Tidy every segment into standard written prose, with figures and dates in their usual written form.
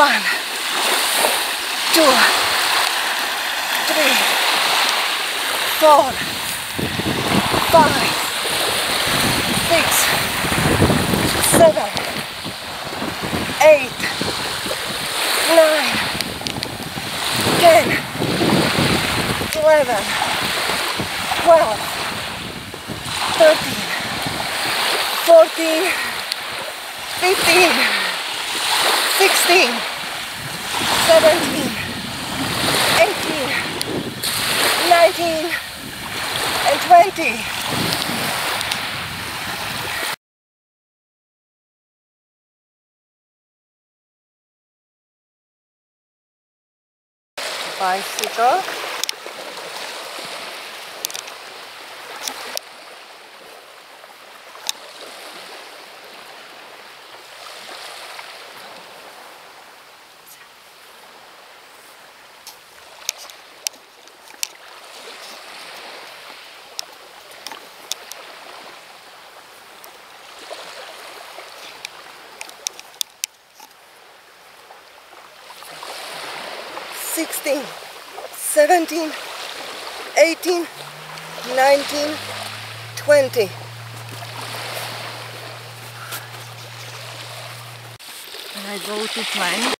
1, 2, 3, 4, 5, 6, 7, 8, 9, 10, 11, 12, 13, 14, 15, 16, 17, 18, 19, and 20. Bicycle. Sixteen, 17, 18, 19, 20. And I go to plank.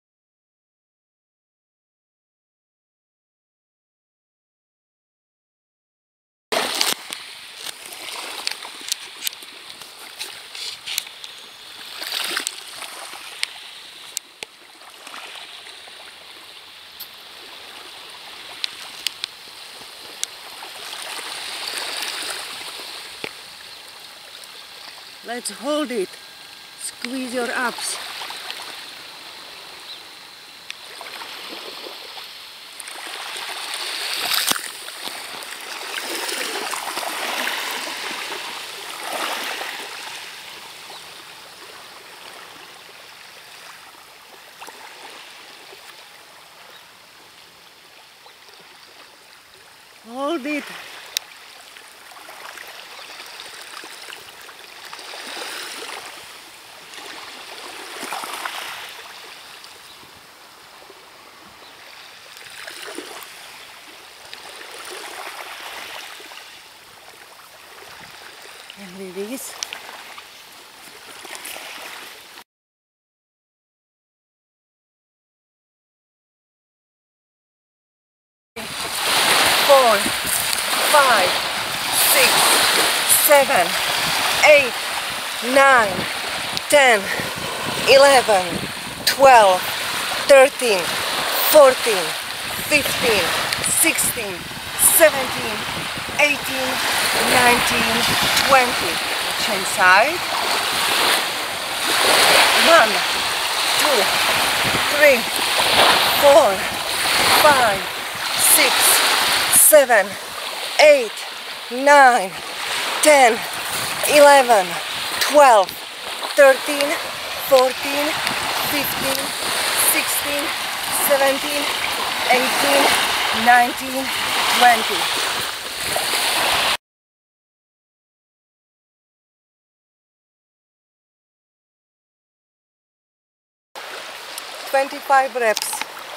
Let's hold it. Squeeze your abs. Hold it. And release. Four, 5, 6, 7, 8, 9, 10, 11, 12, 13, 14, 15, 16, 17, 18, 19, 20. Change side. 1, 2, 3, 4, 5, 6, 7, 8, 9, 10, 11, 12, 13, 14, 15, 16, 17, 18, 19, 20. 25 reps.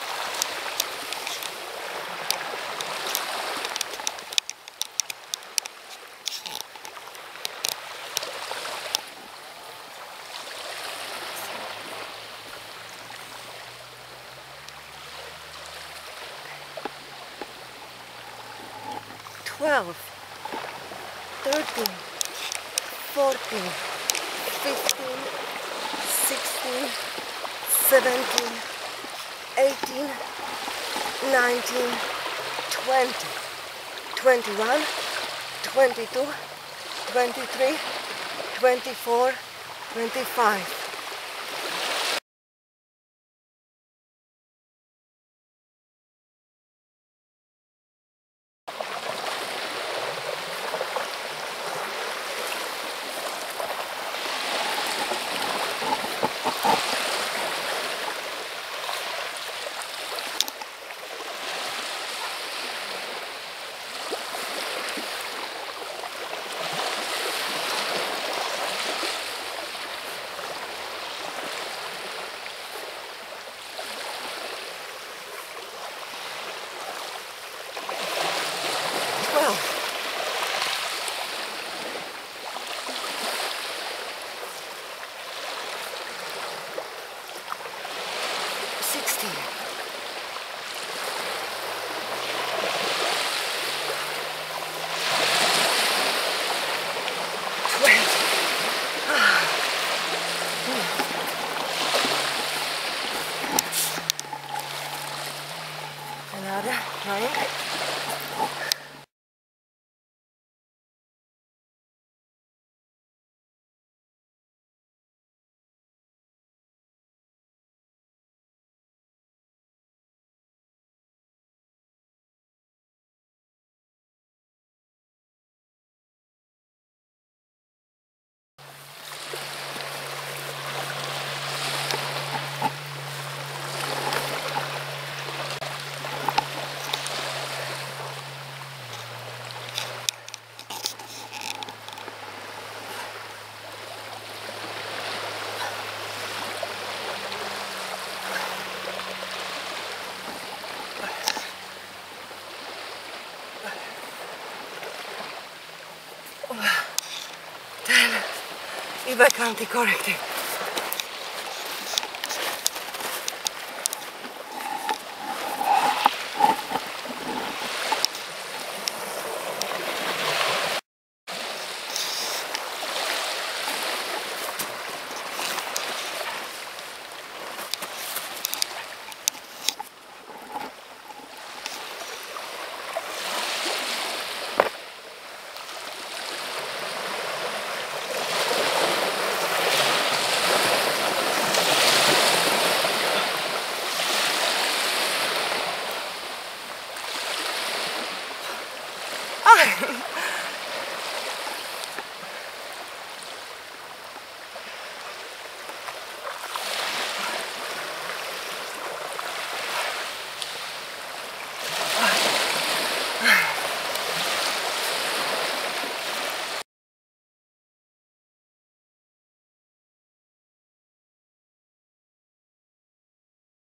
Twelve, 13, 14, 15, 16, 17, 18, 19, 20, 21, 22, 23, 24, 25. another 9. If I count it correctly,